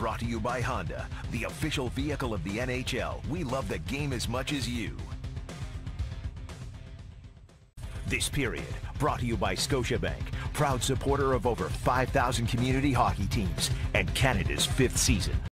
brought to you by Honda, the official vehicle of the NHL. We love the game as much as you. This period brought to you by Scotiabank, proud supporter of over 5,000 community hockey teams and Canada's 5th season.